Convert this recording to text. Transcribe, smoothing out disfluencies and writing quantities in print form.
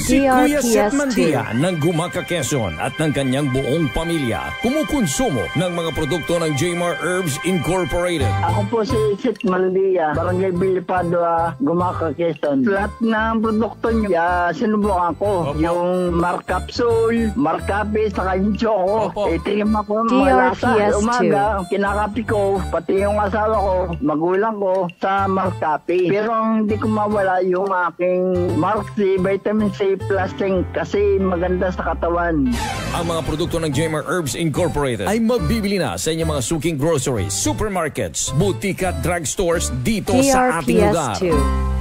Si Kuya Seth TRPS2. Mandia ng Gumaca, Quezon at ng kanyang buong pamilya kumukonsumo ng mga produkto ng Jmar Herbs Incorporated. Ako po si Seth Mandia, Barangay Bilipado, Gumaca, Quezon. Lahat ng produkto niya, sinubukan ko. Opo. Yung Mar Capsule, Mar Cafe, saka yung Choco. Opo. Tingin ako ng mga lasa. TRPS2. Umaga, kinakapi ko, pati yung asawa ko, magulang ko, sa Mar Cafe. Pero hindi ko mawala yung aking Mark C, Vitamin C Plus Zinc kasi maganda sa katawan. Ang mga produkto ng Jmar Herbs Incorporated ay mabibili na sa inyong mga suking groceries, supermarkets, butika at drugstores dito sa ating lugar. TRPS2.